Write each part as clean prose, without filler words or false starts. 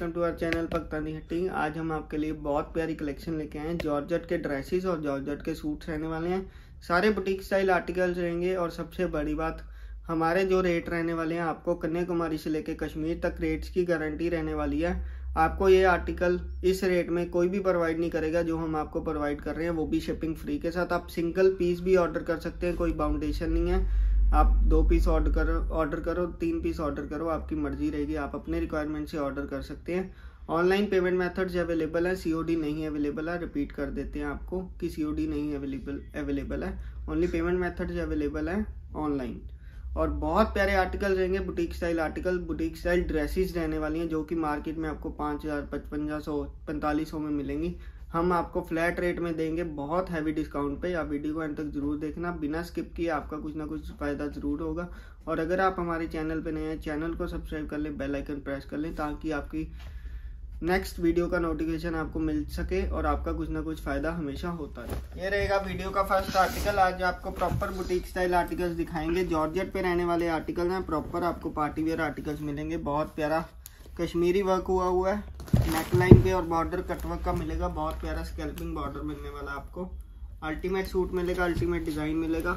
Welcome to our channel पकतानी हट्टी। आज हम आपके लिए बहुत प्यारी कलेक्शन लेके आए हैं। जॉर्जेट के ड्रेसेस और जॉर्जेट के सूट्स रहने वाले हैं। सारे बुटीक स्टाइल आर्टिकल्स रहेंगे और सबसे बड़ी बात, हमारे जो रेट रहने वाले हैं, आपको कन्याकुमारी से लेकर कश्मीर तक रेट्स की गारंटी रहने वाली है। आपको ये आर्टिकल इस रेट में कोई भी प्रोवाइड नहीं करेगा जो हम आपको प्रोवाइड कर रहे हैं, वो भी शिपिंग फ्री के साथ। आप सिंगल पीस भी ऑर्डर कर सकते हैं, कोई बाउंडेशन नहीं है। आप 2 पीस ऑर्डर करो 3 पीस ऑर्डर करो, आपकी मर्जी रहेगी। आप अपने रिक्वायरमेंट से ऑर्डर कर सकते हैं। ऑनलाइन पेमेंट मेथड्स अवेलेबल है, सीओडी नहीं अवेलेबल है। रिपीट कर देते हैं आपको कि सीओडी नहीं अवेलेबल है, ओनली पेमेंट मेथड्स अवेलेबल है ऑनलाइन। और बहुत प्यारे आर्टिकल रहेंगे, boutique style article, boutique style dresses रहने वाली हैं जो कि मार्केट में आपको 5000, 5500, 4500 में मिलेंगी। हम आपको फ्लैट रेट में देंगे, बहुत हैवी डिस्काउंट पे। आप वीडियो को अंत तक जरूर देखना, बिना स्किप किए आपका कुछ ना कुछ फ़ायदा ज़रूर होगा। और अगर आप हमारे चैनल पे नए हैं, चैनल को सब्सक्राइब कर लें, बेल आइकन प्रेस कर लें, ताकि आपकी नेक्स्ट वीडियो का नोटिफिकेशन आपको मिल सके और आपका कुछ ना कुछ फ़ायदा हमेशा होता है। ये रहेगा वीडियो का फर्स्ट आर्टिकल। आज आपको प्रॉपर बुटीक स्टाइल आर्टिकल्स दिखाएंगे। जॉर्जेट पे रहने वाले आर्टिकल हैं, प्रॉपर आपको पार्टी वेयर आर्टिकल्स मिलेंगे। बहुत प्यारा कश्मीरी वर्क हुआ है, नेक लाइन पे और बॉर्डर कटवर्क का मिलेगा। बहुत प्यारा स्कैल्पिंग बॉर्डर मिलने वाला आपको। अल्टीमेट सूट मिलेगा, अल्टीमेट डिजाइन मिलेगा।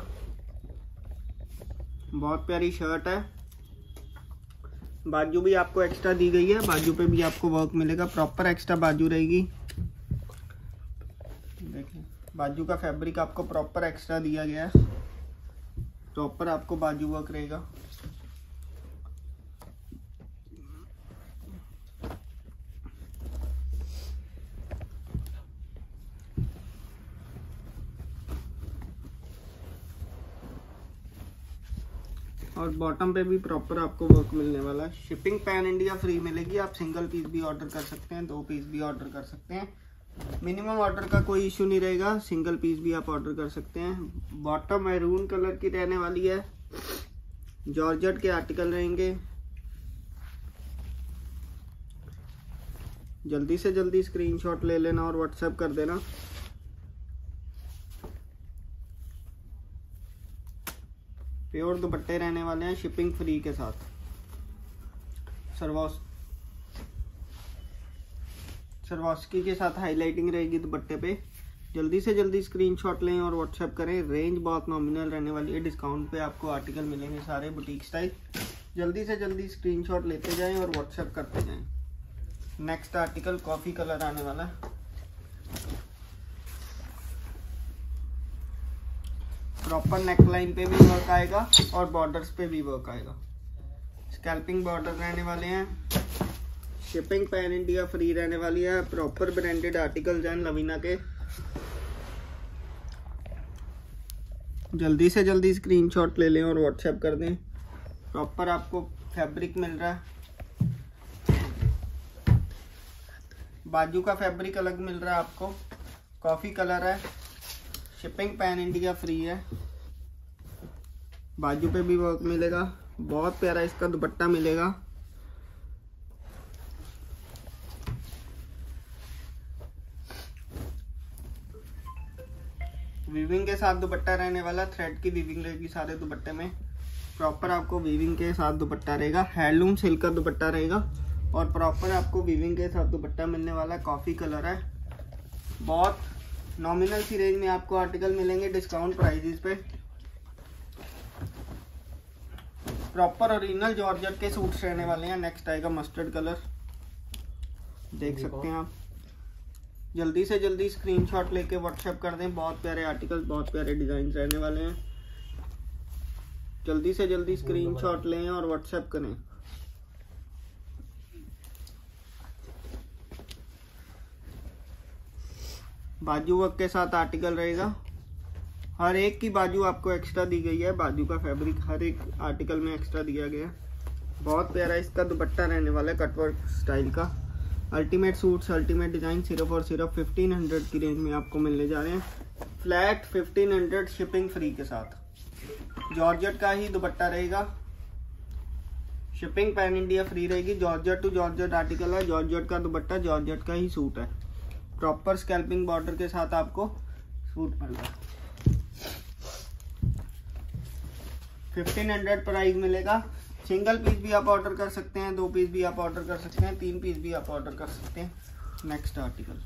बहुत प्यारी शर्ट है। बाजू भी आपको एक्स्ट्रा दी गई है, बाजू पे भी आपको वर्क मिलेगा, प्रॉपर एक्स्ट्रा बाजू रहेगी। देखिए बाजू का फैब्रिक आपको प्रॉपर एक्स्ट्रा दिया गया है, प्रॉपर आपको बाजू वर्क रहेगा। और बॉटम पे भी प्रॉपर आपको वर्क मिलने वाला है। शिपिंग पैन इंडिया फ्री मिलेगी। आप सिंगल पीस भी ऑर्डर कर सकते हैं, 2 पीस भी ऑर्डर कर सकते हैं। मिनिमम ऑर्डर का कोई इशू नहीं रहेगा, सिंगल पीस भी आप ऑर्डर कर सकते हैं। बॉटम मैरून कलर की रहने वाली है। जॉर्जेट के आर्टिकल रहेंगे। जल्दी से जल्दी स्क्रीनशॉट ले लेना और व्हाट्सएप कर देना। प्योर दुपट्टे रहने वाले हैं, शिपिंग फ्री के साथ। सरवास्की के साथ हाईलाइटिंग रहेगी दुपट्टे पे। जल्दी से जल्दी स्क्रीनशॉट लें और व्हाट्सएप करें। रेंज बहुत नॉमिनल रहने वाली है, डिस्काउंट पे आपको आर्टिकल मिलेंगे सारे बुटीक स्टाइल। जल्दी से जल्दी स्क्रीनशॉट लेते जाएं और व्हाट्सएप करते जाएं। नेक्स्ट आर्टिकल कॉफी कलर आने वाला है। प्रॉपर नेकलाइन पे भी वर्क आएगा और बॉर्डर्स पे भी वर्क आएगा। स्कैल्पिंग बॉर्डर रहने वाले हैं। शिपिंग पैन इंडिया फ्री रहने वाली है। प्रॉपर ब्रांडेड आर्टिकल्स हैं लवीना के। जल्दी से जल्दी स्क्रीनशॉट ले लें और व्हाट्सएप कर दें। प्रॉपर आपको फैब्रिक मिल रहा है, बाजू का फैब्रिक अलग मिल रहा है आपको। कॉफी कलर है। शिपिंग पैन इंडिया फ्री है। बाजू पे भी वर्क मिलेगा। बहुत प्यारा इसका दुपट्टा मिलेगा। वीविंग के साथ दुपट्टा रहने वाला, थ्रेड की वीविंग रहेगी सारे दुपट्टे में। प्रॉपर आपको वीविंग के साथ दुपट्टा रहेगा। हैंडलूम सिल्क का दुपट्टा रहेगा और प्रॉपर आपको वीविंग के साथ दुपट्टा मिलने वाला। कॉफी कलर है। बहुत नॉमिनल सी रेंज में आपको आर्टिकल मिलेंगे, डिस्काउंट प्राइसेस पे। प्रॉपर ओरिजिनल जॉर्जेट के सूट्स रहने वाले हैं। नेक्स्ट आएगा मस्टर्ड कलर, देख सकते हैं आप। जल्दी से जल्दी स्क्रीनशॉट लेके व्हाट्सएप कर दें। बहुत प्यारे आर्टिकल, बहुत प्यारे डिजाइन रहने वाले हैं। जल्दी से जल्दी स्क्रीनशॉट लें और व्हाट्सएप करें। बाजू वर्क के साथ आर्टिकल रहेगा। हर एक की बाजू आपको एक्स्ट्रा दी गई है। बाजू का फैब्रिक हर एक आर्टिकल में एक्स्ट्रा दिया गया है। बहुत प्यारा इसका दुपट्टा रहने वाला है, कटवर्क स्टाइल का। अल्टीमेट सूट्स, अल्टीमेट डिजाइन सिर्फ और सिर्फ 1500 की रेंज में आपको मिलने जा रहे हैं। फ्लैट 1500 शिपिंग फ्री के साथ। जॉर्जेट का ही दुपट्टा रहेगा। शिपिंग पैन इंडिया फ्री रहेगी। जॉर्जेट टू जॉर्जेट आर्टिकल है। जॉर्जेट का दुपट्टा, जॉर्जेट का ही सूट है। प्रॉपर स्कैल्पिंग बॉर्डर के साथ आपको सूट मिल रहा है। 1500 प्राइस मिलेगा। सिंगल पीस भी आप ऑर्डर कर सकते हैं, 2 पीस भी आप ऑर्डर कर सकते हैं, 3 पीस भी आप ऑर्डर कर सकते हैं। नेक्स्ट आर्टिकल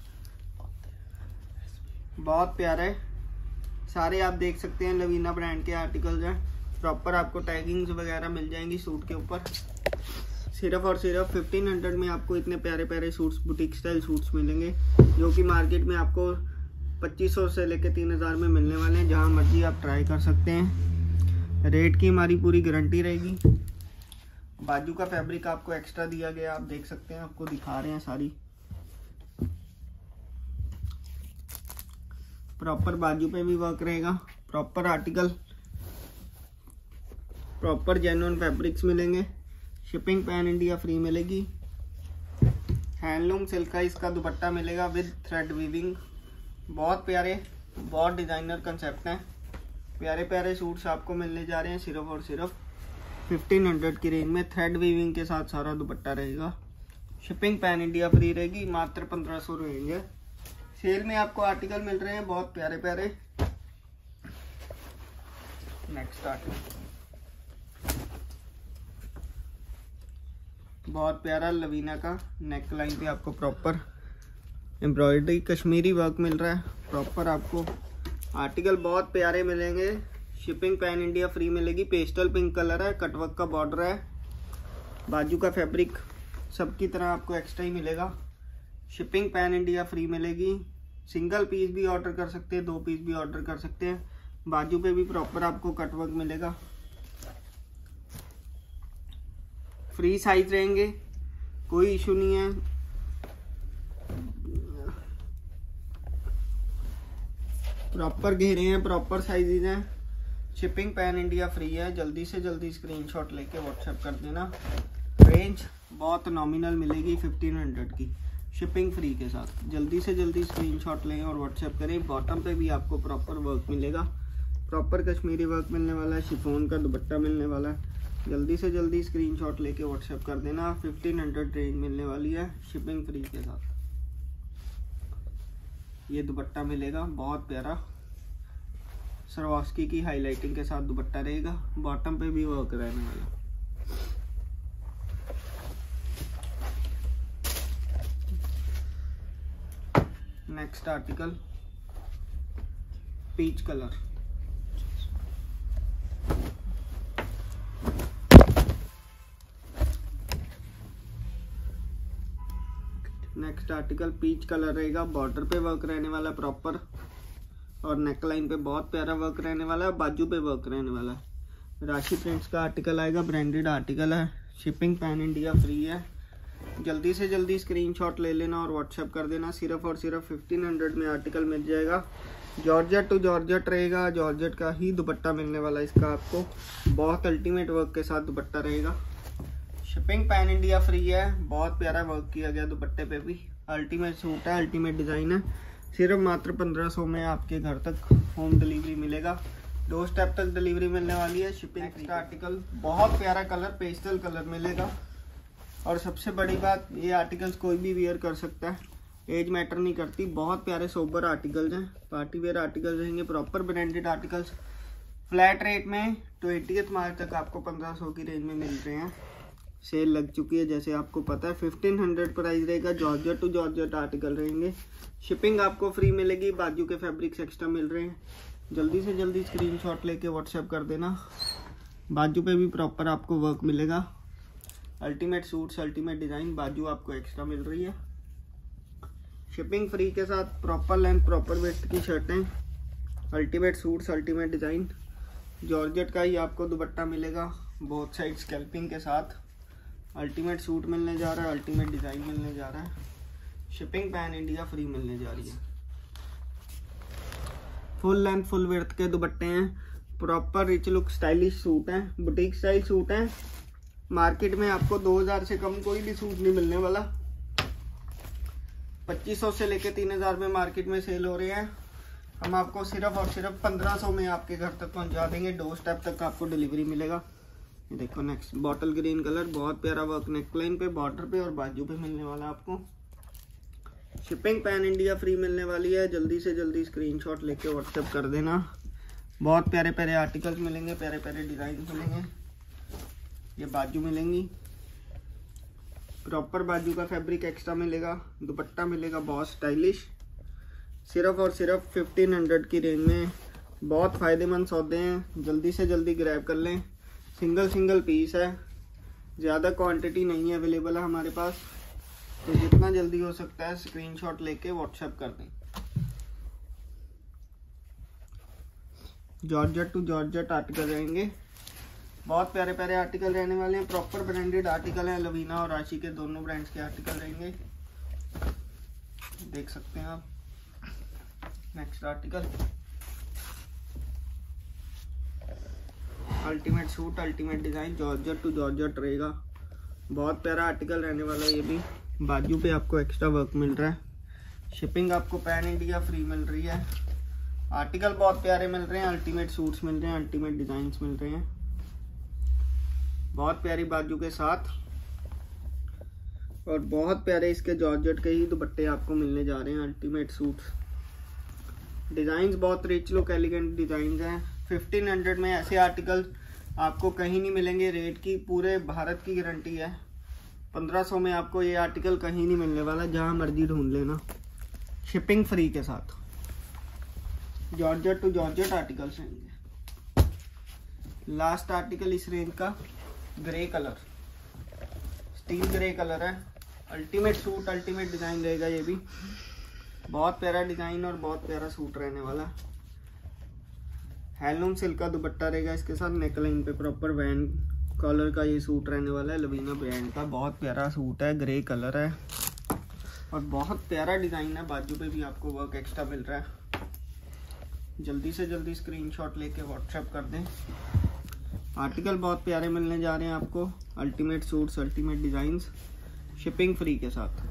बहुत प्यारा है, सारे आप देख सकते हैं लवीना ब्रांड के आर्टिकल्स हैं। प्रॉपर आपको टैगिंग्स वगैरह मिल जाएंगी सूट के ऊपर। सिर्फ और सिर्फ 1500 में आपको इतने प्यारे प्यारे सूट्स, बुटीक स्टाइल सूट्स मिलेंगे, जो कि मार्केट में आपको 2500 से लेकर 3000 में मिलने वाले हैं। जहां मर्जी आप ट्राई कर सकते हैं। रेट की हमारी पूरी गारंटी रहेगी। बाजू का फैब्रिक आपको एक्स्ट्रा दिया गया, आप देख सकते हैं, आपको दिखा रहे हैं सारी। प्रॉपर बाजू पे भी वर्क रहेगा। Proper article, proper genuine fabrics मिलेंगे। शिपिंग पैन इंडिया फ्री मिलेगी। हैंडलूम सिल्क का इसका दुपट्टा मिलेगा विद थ्रेड वीविंग। बहुत प्यारे, बहुत डिजाइनर कंसेप्ट है। प्यारे प्यारे सूट्स आपको मिलने जा रहे हैं सिर्फ और सिर्फ 1500 की रेंज में। थ्रेड वीविंग के साथ सारा दुपट्टा रहेगा। शिपिंग पैन इंडिया फ्री रहेगी। मात्र 1500 रहेंगे। सेल में आपको आर्टिकल मिल रहे हैं बहुत प्यारे प्यारे। नेक्स्ट आर्टिकल बहुत प्यारा लवीना का नेक लाइन पे आपको प्रॉपर एम्ब्रॉयडरी कश्मीरी वर्क मिल रहा है। प्रॉपर आपको आर्टिकल बहुत प्यारे मिलेंगे। शिपिंग पैन इंडिया फ्री मिलेगी। पेस्टल पिंक कलर है, कटवर्क का बॉर्डर है। बाजू का फैब्रिक सबकी तरह आपको एक्स्ट्रा ही मिलेगा। शिपिंग पैन इंडिया फ्री मिलेगी। सिंगल पीस भी ऑर्डर कर सकते हैं, 2 पीस भी ऑर्डर कर सकते हैं। बाजू पे भी प्रॉपर आपको कटवर्क मिलेगा। फ्री साइज रहेंगे, कोई इशू नहीं है। प्रॉपर घेरे हैं, प्रॉपर साइजेज हैं। शिपिंग पैन इंडिया फ्री है। जल्दी से जल्दी स्क्रीनशॉट लेके व्हाट्सएप कर देना। रेंज बहुत नॉमिनल मिलेगी 1500 की, शिपिंग फ्री के साथ। जल्दी से जल्दी स्क्रीनशॉट लें और व्हाट्सएप करें। बॉटम पे भी आपको प्रॉपर वर्क मिलेगा। प्रॉपर कश्मीरी वर्क मिलने वाला है। शिफॉन का दुपट्टा मिलने वाला है। जल्दी से जल्दी स्क्रीनशॉट लेके व्हाट्सएप कर देना। 1500 रेंज मिलने वाली है शिपिंग फ्री के साथ। ये दुपट्टा मिलेगा बहुत प्यारा, सरवास्की की हाईलाइटिंग के साथ दुपट्टा रहेगा। बॉटम पे भी वर्क रहने वाला। Next article peach colour. Next article peach colour रहेगा। बॉर्डर पे वर्क रहने वाला प्रॉपर, और नेक लाइन पे बहुत प्यारा वर्क रहने वाला है। बाजू पे वर्क रहने वाला है। राशि प्रिंट्स का आर्टिकल आएगा, ब्रांडेड आर्टिकल है। शिपिंग पैन इंडिया फ्री है। जल्दी से जल्दी स्क्रीनशॉट ले लेना और व्हाट्सएप कर देना। सिर्फ और सिर्फ 1500 में आर्टिकल मिल जाएगा। जॉर्जेट टू जॉर्जेट रहेगा। जॉर्जेट का ही दुपट्टा मिलने वाला है इसका आपको। बहुत अल्टीमेट वर्क के साथ दुपट्टा रहेगा। शिपिंग पैन इंडिया फ्री है। बहुत प्यारा वर्क किया गया दुपट्टे पे भी। अल्टीमेट सूट है, अल्टीमेट डिज़ाइन है। सिर्फ मात्र 1500 में आपके घर तक होम डिलीवरी मिलेगा। 2 स्टेप तक डिलीवरी मिलने वाली है। शिपिंग का आर्टिकल बहुत प्यारा कलर, पेस्टल कलर मिलेगा। और सबसे बड़ी बात, ये आर्टिकल्स कोई भी वेयर कर सकता है, एज मैटर नहीं करती। बहुत प्यारे सोबर आर्टिकल्स हैं, पार्टी वेयर आर्टिकल्स रहेंगे। Proper branded articles flat rate में 20 मार्च तक आपको 1500 की रेंज में मिल रहे हैं। सेल लग चुकी है जैसे आपको पता है। 1500 प्राइस रहेगा। जॉर्जेट टू जॉर्जेट आर्टिकल रहेंगे। शिपिंग आपको फ्री मिलेगी। बाजू के फैब्रिक्स एक्स्ट्रा मिल रहे हैं। जल्दी से जल्दी स्क्रीनशॉट लेके व्हाट्सएप कर देना। बाजू पे भी प्रॉपर आपको वर्क मिलेगा। Ultimate suits, ultimate design. बाजू आपको एक्स्ट्रा मिल रही है। शिपिंग फ्री के साथ प्रॉपर लेंथ, प्रॉपर वेट की शर्टें। Ultimate suits, ultimate design. Georgette का ही आपको दुपट्टा मिलेगा बोथ साइड स्कैल्पिंग के साथ। अल्टीमेट सूट मिलने जा रहा है, अल्टीमेट डिज़ाइन मिलने जा रहा है। शिपिंग पैन इंडिया फ्री मिलने जा रही है। फुल लेंथ फुल विड्थ के दुपट्टे हैं। Proper rich look stylish suit हैं, बुटीक स्टाइल सूट हैं। मार्केट में आपको 2000 से कम कोई भी सूट नहीं मिलने वाला। 2500 से लेके 3000 में मार्केट में सेल हो रहे हैं। हम आपको सिर्फ और सिर्फ 1500 में आपके घर तक पहुंचा देंगे। 2 स्टेप तक आपको डिलीवरी मिलेगा। ये देखो नेक्स्ट बॉटल ग्रीन कलर, बहुत प्यारा वर्क नेकलाइन पे, बॉर्डर पे और बाजू पे मिलने वाला आपको। शिपिंग पैन इंडिया फ्री मिलने वाली है। जल्दी से जल्दी स्क्रीनशॉट लेके व्हाट्सएप कर देना। बहुत प्यारे प्यारे आर्टिकल्स मिलेंगे, प्यारे प्यारे डिज़ाइन मिलेंगे। ये बाजू मिलेंगी, प्रॉपर बाजू का फैब्रिक एक्स्ट्रा मिलेगा। दुपट्टा मिलेगा बहुत स्टाइलिश, सिर्फ और सिर्फ 1500 की रेंज में। बहुत फ़ायदेमंद सौदे हैं, जल्दी से जल्दी ग्रैब कर लें। सिंगल पीस है, ज़्यादा क्वांटिटी नहीं है अवेलेबल है हमारे पास, तो जितना जल्दी हो सकता है स्क्रीनशॉट लेके व्हाट्सएप कर दें। जॉर्जेट टू जॉर्जेट आर्टिकल रहेंगे, बहुत प्यारे प्यारे आर्टिकल रहने वाले हैं। प्रॉपर ब्रांडेड आर्टिकल हैं, लवीना और राशि के दोनों ब्रांड्स के आर्टिकल रहेंगे, देख सकते हैं आप। Next article ultimate suit, ultimate design, georgette to georgette रहेगा। बहुत प्यारा आर्टिकल रहने वाला है ये भी। बाजू पे आपको एक्स्ट्रा वर्क मिल रहा है। शिपिंग आपको पैन इंडिया फ्री मिल रही है। आर्टिकल बहुत प्यारे मिल रहे हैं, अल्टीमेट सूट्स मिल रहे हैं, अल्टीमेट डिज़ाइंस मिल रहे हैं, बहुत प्यारी बाजू के साथ। और बहुत प्यारे इसके जॉर्जेट के ही दुपट्टे आपको मिलने जा रहे हैं। अल्टीमेट सूट्स, डिज़ाइंस बहुत रिच लुक एलिगेंट डिज़ाइंस हैं। 1500 में ऐसे आर्टिकल आपको कहीं नहीं मिलेंगे। रेट की पूरे भारत की गारंटी है। 1500 में आपको ये आर्टिकल कहीं नहीं मिलने वाला, जहाँ मर्जी ढूंढ लेना, शिपिंग फ्री के साथ। जॉर्जेट टू जॉर्जेट आर्टिकल्स हैं। लास्ट आर्टिकल इस रेंज का grey colour, steel grey colour है। अल्टीमेट सूट, अल्टीमेट डिज़ाइन रहेगा ये भी। बहुत प्यारा डिज़ाइन और बहुत प्यारा सूट रहने वाला। हैंडलूम सिल्क का दुपट्टा रहेगा इसके साथ। नेकलाइन पे प्रॉपर वैन कॉलर का ये सूट रहने वाला है, लवीना ब्रांड का। बहुत प्यारा सूट है, ग्रे कलर है और बहुत प्यारा डिज़ाइन है। बाजू पे भी आपको वर्क एक्स्ट्रा मिल रहा है। जल्दी से जल्दी स्क्रीनशॉट लेके व्हाट्सएप कर दें। आर्टिकल बहुत प्यारे मिलने जा रहे हैं आपको। Ultimate suits, ultimate designs, shipping free के साथ।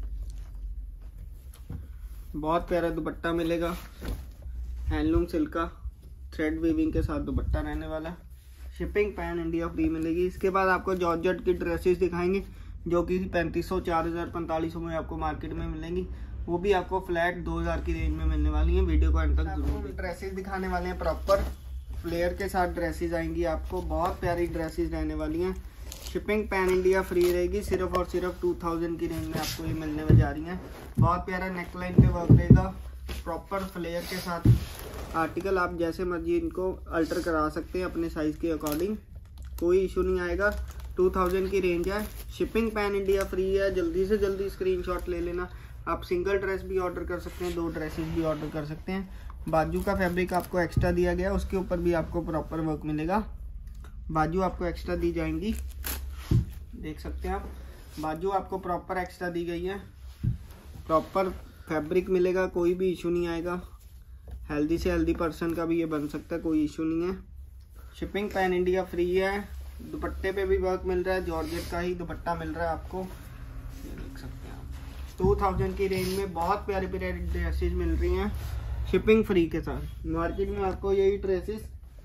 बहुत प्यारा दुपट्टा मिलेगा, हैंडलूम सिल्क का थ्रेड वीविंग के साथ दुपट्टा रहने वाला। शिपिंग पैन इंडिया फ्री मिलेगी। इसके बाद आपको जॉर्जेट की ड्रेसेस दिखाएंगे जो कि 3500, 4000, 4500 में आपको मार्केट में मिलेंगी। वो भी आपको फ्लैट 2000 की रेंज में मिलने वाली हैं। वीडियो को अंत तक जरूर। ड्रेसेस दिखाने वाले हैं, प्रॉपर फ्लेयर के साथ ड्रेसेस आएंगी आपको। बहुत प्यारी ड्रेसेस रहने वाली हैं। शिपिंग पैन इंडिया फ्री रहेगी। सिर्फ और सिर्फ 2000 की रेंज में आपको ये मिलने जा रही हैं। बहुत प्यारा नेकलाइन पे वर्क रहेगा, प्रॉपर फ्लेयर के साथ। आर्टिकल आप जैसे मर्जी इनको अल्टर करा सकते हैं अपने साइज़ के अकॉर्डिंग, कोई इशू नहीं आएगा। 2000 की रेंज है। शिपिंग पैन इंडिया फ्री है। जल्दी से जल्दी स्क्रीनशॉट ले लेना। आप सिंगल ड्रेस भी ऑर्डर कर सकते हैं, 2 ड्रेसेस भी ऑर्डर कर सकते हैं। बाजू का फैब्रिक आपको एक्स्ट्रा दिया गया, उसके ऊपर भी आपको प्रॉपर वर्क मिलेगा। बाजू आपको एक्स्ट्रा दी जाएंगी, देख सकते हैं आप। बाजू आपको प्रॉपर एक्स्ट्रा दी गई है। प्रॉपर फैब्रिक मिलेगा, कोई भी इशू नहीं आएगा। हेल्दी से हेल्दी पर्सन का भी ये बन सकता है, कोई इशू नहीं है। शिपिंग पैन इंडिया फ्री है। दुपट्टे पे भी वर्क मिल रहा है, जॉर्जेट का ही दुपट्टा मिल रहा है आपको, ये देख सकते हैं आप। 2000 की रेंज में बहुत प्यारी प्यारी ड्रेसेस मिल रही हैं शिपिंग फ्री के साथ। मार्केट में आपको यही ड्रेसेस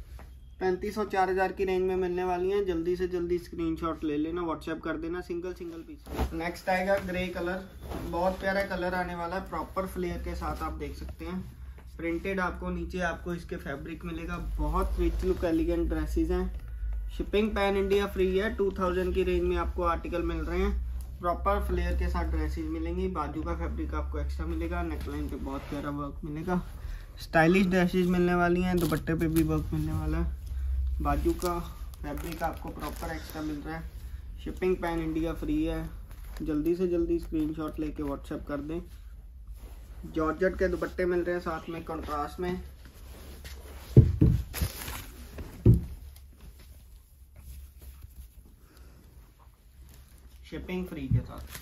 3500, 4000 की रेंज में मिलने वाली हैं। जल्दी से जल्दी स्क्रीनशॉट ले लेना, व्हाट्सएप कर देना सिंगल पीस। नेक्स्ट आएगा ग्रे कलर। बहुत प्यारा कलर आने वाला है, प्रॉपर फ्लेयर के साथ आप देख सकते हैं। प्रिंटेड आपको नीचे आपको इसके फैब्रिक मिलेगा। बहुत रिच लुक एलिगेंट ड्रेसेस हैं। शिपिंग पैन इंडिया फ्री है। 2000 की रेंज में आपको आर्टिकल मिल रहे हैं। प्रॉपर फ्लेयर के साथ ड्रेसेस मिलेंगी। बाजू का फैब्रिक आपको एक्स्ट्रा मिलेगा। नेकलाइन पे बहुत प्यारा वर्क मिलेगा। स्टाइलिश ड्रेसेस मिलने वाली हैं। दुपट्टे पे भी वर्क मिलने वाला है। बाजू का फैब्रिक आपको प्रॉपर एक्स्ट्रा मिल रहा है। शिपिंग पैन इंडिया फ्री है। जल्दी से जल्दी स्क्रीनशॉट लेके व्हाट्सएप कर दें। जॉर्जेट के दुपट्टे मिल रहे हैं साथ में कंट्रास्ट में। शिपिंग फ्री के साथ।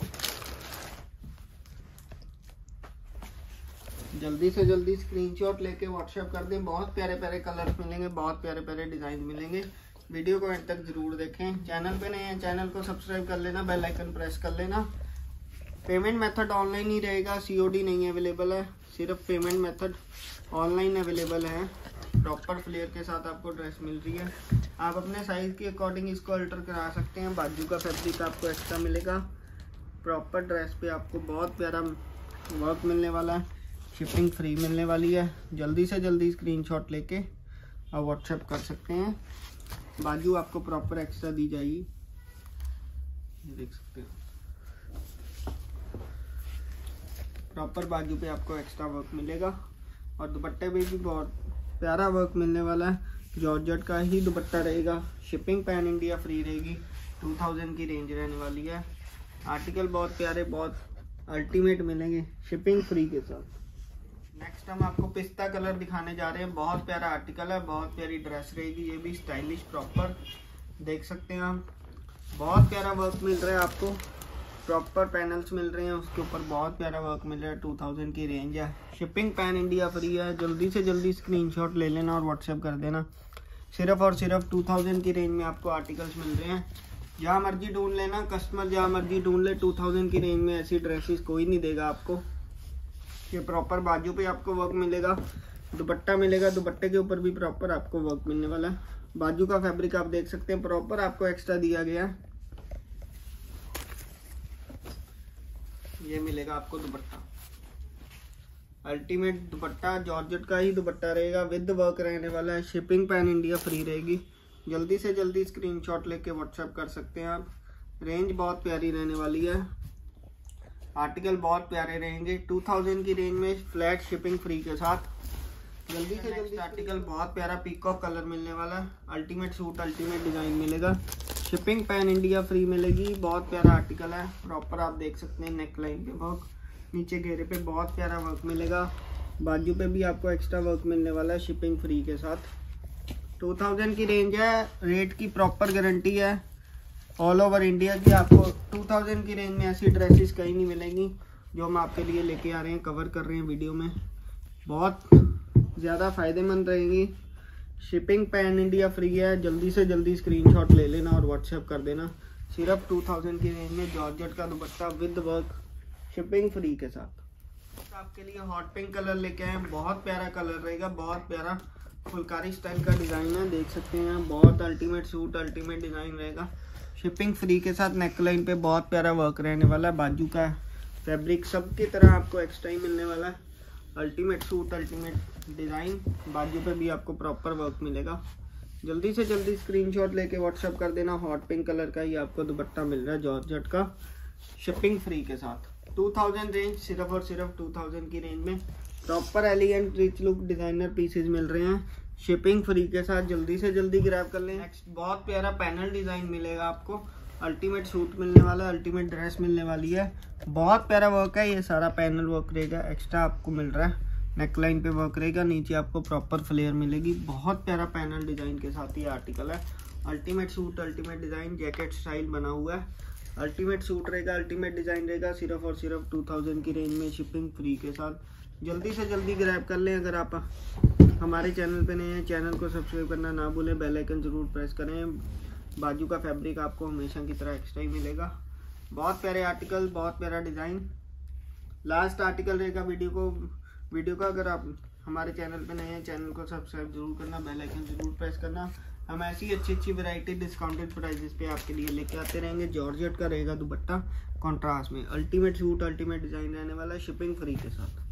जल्दी से जल्दी स्क्रीनशॉट लेके व्हाट्सएप कर दें। बहुत प्यारे प्यारे कलर्स मिलेंगे, बहुत प्यारे प्यारे डिज़ाइन मिलेंगे। वीडियो को अंत तक जरूर देखें। चैनल पे नए हैं, चैनल को सब्सक्राइब कर लेना, बेल आइकन प्रेस कर लेना। पेमेंट मेथड ऑनलाइन ही रहेगा, COD नहीं अवेलेबल है। सिर्फ पेमेंट मेथड ऑनलाइन अवेलेबल है। प्रॉपर फ्लेयर के साथ आपको ड्रेस मिल रही है। आप अपने साइज़ के अकॉर्डिंग इसको अल्टर करा सकते हैं। बाजू का फैब्रिक आपको एक्स्ट्रा मिलेगा। प्रॉपर ड्रेस पे आपको बहुत प्यारा वर्क मिलने वाला है। शिपिंग फ्री मिलने वाली है। जल्दी से जल्दी स्क्रीनशॉट लेके आप व्हाट्सएप कर सकते हैं। बाजू आपको प्रॉपर एक्स्ट्रा दी जाएगी, देख सकते हो प्रॉपर बाजू पे आपको एक्स्ट्रा वर्क मिलेगा। और दुपट्टे पे भी बहुत प्यारा वर्क मिलने वाला है, जॉर्जेट का ही दुपट्टा रहेगा। शिपिंग पैन इंडिया फ्री रहेगी, 2000 की रेंज रहने वाली है। आर्टिकल बहुत प्यारे, बहुत अल्टीमेट मिलेंगे शिपिंग फ्री के साथ। नेक्स्ट हम आपको पिस्ता कलर दिखाने जा रहे हैं। बहुत प्यारा आर्टिकल है, बहुत प्यारी ड्रेस रहेगी, ये भी स्टाइलिश प्रॉपर देख सकते हैं आप। बहुत प्यारा वर्क मिल रहा है आपको, प्रॉपर पैनल्स मिल रहे हैं, उसके ऊपर बहुत प्यारा वर्क मिल रहा है। 2000 की रेंज है, शिपिंग पैन इंडिया फ्री है। जल्दी से जल्दी स्क्रीनशॉट ले लेना और व्हाट्सएप कर देना। सिर्फ और सिर्फ 2000 की रेंज में आपको आर्टिकल्स मिल रहे हैं। जहाँ मर्जी ढूंढ लेना, कस्टमर जहाँ मर्जी ढूंढ ले, 2000 की रेंज में ऐसी ड्रेसेस कोई नहीं देगा आपको। ये प्रॉपर बाजू पे आपको वर्क मिलेगा, दुपट्टा मिलेगा, दुपट्टे के ऊपर भी प्रॉपर आपको वर्क मिलने वाला है। बाजू का फैब्रिक आप देख सकते हैं, प्रॉपर आपको एक्स्ट्रा दिया गया है। ये मिलेगा आपको दुपट्टा, अल्टीमेट दुपट्टा, जॉर्जेट का ही दुपट्टा रहेगा, विद वर्क रहने वाला है। शिपिंग पैन इंडिया फ्री रहेगी। जल्दी से जल्दी स्क्रीनशॉट लेके व्हाट्सएप कर सकते हैं आप। रेंज बहुत प्यारी रहने वाली है, आर्टिकल बहुत प्यारे रहेंगे 2000 की रेंज में, फ्लैट शिपिंग फ्री के साथ। जल्दी से जल्दी आर्टिकल बहुत प्यारा पीकॉक कलर मिलने वाला है। अल्टीमेट सूट, अल्टीमेट डिजाइन मिलेगा, शिपिंग पैन इंडिया फ्री मिलेगी। बहुत प्यारा आर्टिकल है, प्रॉपर आप देख सकते हैं नेक लाइन पे वर्क, नीचे घेरे पे बहुत प्यारा वर्क मिलेगा। बाजू पे भी आपको एक्स्ट्रा वर्क मिलने वाला है शिपिंग फ्री के साथ। 2000 की रेंज है, रेट की प्रॉपर गारंटी है ऑल ओवर इंडिया की। आपको 2000 की रेंज में ऐसी ड्रेसेस कहीं नहीं मिलेंगी जो हम आपके लिए लेके आ रहे हैं, कवर कर रहे हैं वीडियो में। बहुत ज़्यादा फ़ायदेमंद रहेंगी। शिपिंग पैन इंडिया फ्री है। जल्दी से जल्दी स्क्रीनशॉट ले लेना और व्हाट्सएप कर देना। सिर्फ 2000 की रेंज में जॉर्जेट का dupatta with work, shipping free के साथ। आपके लिए हॉट पिंक कलर लेके आए हैं, बहुत प्यारा कलर रहेगा, बहुत प्यारा फुलकारी स्टाइल का डिज़ाइन है, देख सकते हैं। बहुत अल्टीमेट सूट, अल्टीमेट डिज़ाइन रहेगा, शिपिंग फ्री के साथ। नेकलाइन पे बहुत प्यारा वर्क रहने वाला है। बाजू का फैब्रिक सब की तरह आपको एक्स्ट्रा ही मिलने वाला है। अल्टीमेट सूट, अल्टीमेट डिज़ाइन, बाजू पे भी आपको प्रॉपर वर्क मिलेगा। जल्दी से जल्दी स्क्रीनशॉट लेके व्हाट्सएप कर देना। हॉट पिंक कलर का ही आपको दुपट्टा मिल रहा है जॉर्जेट का, शिपिंग फ्री के साथ। 2000 रेंज, सिर्फ और सिर्फ 2000 की रेंज में proper elegant rich look designer pieces मिल रहे हैं, शिपिंग फ्री के साथ। जल्दी से जल्दी ग्रैब कर लें। नेक्स्ट बहुत प्यारा पैनल डिज़ाइन मिलेगा आपको, अल्टीमेट सूट मिलने वाला है, अल्टीमेट ड्रेस मिलने वाली है। बहुत प्यारा वर्क है, ये सारा पैनल वर्क रहेगा, एक्स्ट्रा आपको मिल रहा है। नेकलाइन पे वर्क रहेगा, नीचे आपको प्रॉपर फ्लेयर मिलेगी। बहुत प्यारा पैनल डिज़ाइन के साथ ये आर्टिकल है। Ultimate suit, ultimate design, jacket style बना हुआ है। अल्टीमेट सूट रहेगा, अल्टीमेट डिज़ाइन रहेगा, सिर्फ और सिर्फ 2000 की रेंज में, शिपिंग फ्री के साथ। जल्दी से जल्दी ग्रैब कर लें। अगर आप हमारे चैनल पे नए हैं, चैनल को सब्सक्राइब करना ना भूलें, बेल आइकन ज़रूर प्रेस करें। बाजू का फैब्रिक आपको हमेशा की तरह एक्स्ट्रा ही मिलेगा। बहुत प्यारे आर्टिकल, बहुत प्यारा डिज़ाइन। लास्ट आर्टिकल रहेगा वीडियो का। अगर आप हमारे चैनल पे नए हैं, चैनल को सब्सक्राइब जरूर करना, बेल आइकन जरूर प्रेस करना। हम ऐसी अच्छी वैरायटी डिस्काउंटेड प्राइसेस पे आपके लिए लेके आते रहेंगे। जॉर्जेट का रहेगा दुपट्टा कॉन्ट्रास्ट में, अल्टीमेट सूट, अल्टीमेट डिज़ाइन रहने वाला है, शिपिंग फ्री के साथ।